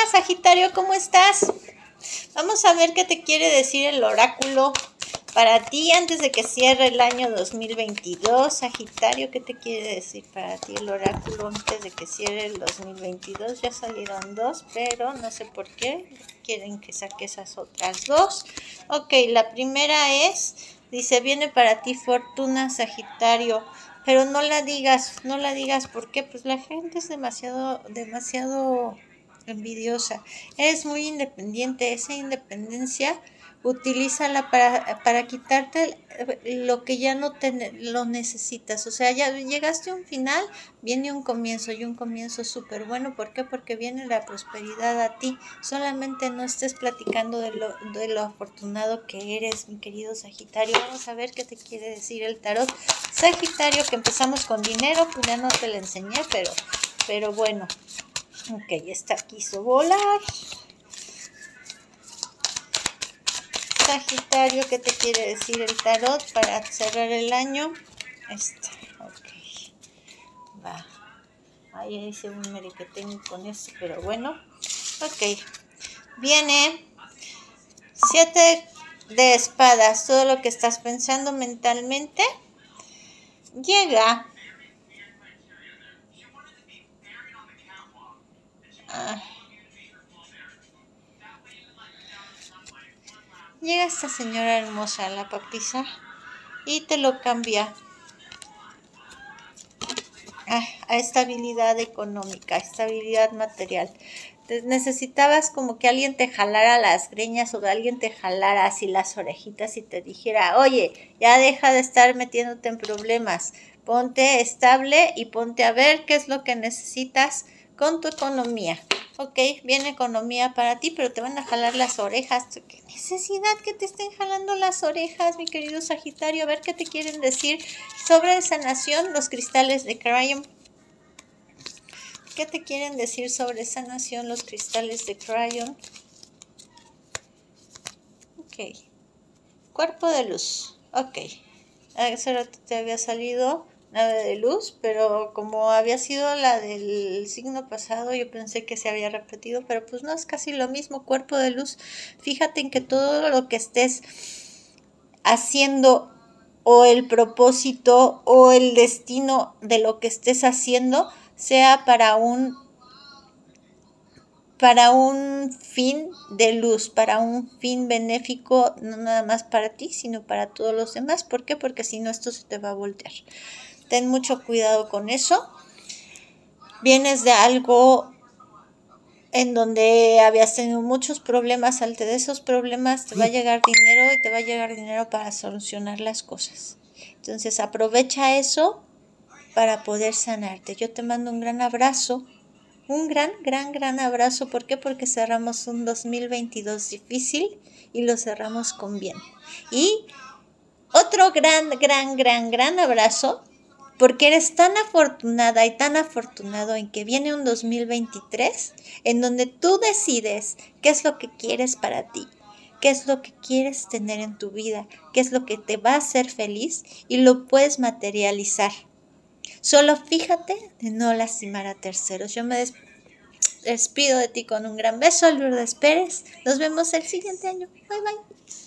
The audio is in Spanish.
Sagitario, ¿cómo estás? Vamos a ver qué te quiere decir el oráculo para ti antes de que cierre el año 2022. Sagitario, ¿qué te quiere decir para ti el oráculo antes de que cierre el 2022? Ya salieron dos, pero no sé por qué quieren que saque esas otras dos. Ok, la primera dice, viene para ti fortuna, Sagitario. Pero no la digas, ¿por qué? Pues la gente es demasiado envidiosa. Eres muy independiente, esa independencia utilízala para quitarte lo que ya no lo necesitas. O sea, ya llegaste a un final, viene un comienzo y un comienzo súper bueno. ¿Por qué? Porque viene la prosperidad a ti. Solamente no estés platicando de lo afortunado que eres, mi querido Sagitario. Vamos a ver qué te quiere decir el tarot. Sagitario, que empezamos con dinero, pues ya no te lo enseñé, pero bueno. Ok, esta quiso volar. Sagitario, ¿qué te quiere decir el tarot para cerrar el año? Esta, ok. Va. Ahí hice un merequetengo con esto, pero bueno. Ok. Viene 7 de espadas. Todo lo que estás pensando mentalmente llega. Llega esta señora hermosa, la papisa, y te lo cambia a estabilidad económica, estabilidad material. Necesitabas como que alguien te jalara las greñas o alguien te jalara así las orejitas y te dijera, oye, ya deja de estar metiéndote en problemas, ponte estable y ponte a ver qué es lo que necesitas con tu economía. Ok, viene economía para ti, pero te van a jalar las orejas. ¿Qué necesidad que te estén jalando las orejas, mi querido Sagitario? A ver qué te quieren decir sobre sanación, los cristales de Crayon. ¿Qué te quieren decir sobre sanación, los cristales de Crayon? Ok. Cuerpo de luz. Ok. Hace rato te había salido nave de luz, pero como había sido la del signo pasado, yo pensé que se había repetido, pero pues no, es casi lo mismo, cuerpo de luz. Fíjate en que todo lo que estés haciendo o el propósito o el destino de lo que estés haciendo sea para un fin de luz, para un fin benéfico, no nada más para ti, sino para todos los demás. ¿Por qué? Porque si no, esto se te va a voltear. Ten mucho cuidado con eso. Vienes de algo en donde habías tenido muchos problemas. Ante de esos problemas te va a llegar dinero y te va a llegar dinero para solucionar las cosas. Entonces aprovecha eso para poder sanarte. Yo te mando un gran abrazo. Un gran abrazo. ¿Por qué? Porque cerramos un 2022 difícil y lo cerramos con bien. Y otro gran abrazo, porque eres tan afortunada y tan afortunado en que viene un 2023 en donde tú decides qué es lo que quieres para ti, qué es lo que quieres tener en tu vida, qué es lo que te va a hacer feliz y lo puedes materializar. Solo fíjate de no lastimar a terceros. Yo me despido de ti con un gran beso, Lourdes Pérez. Nos vemos el siguiente año. Bye.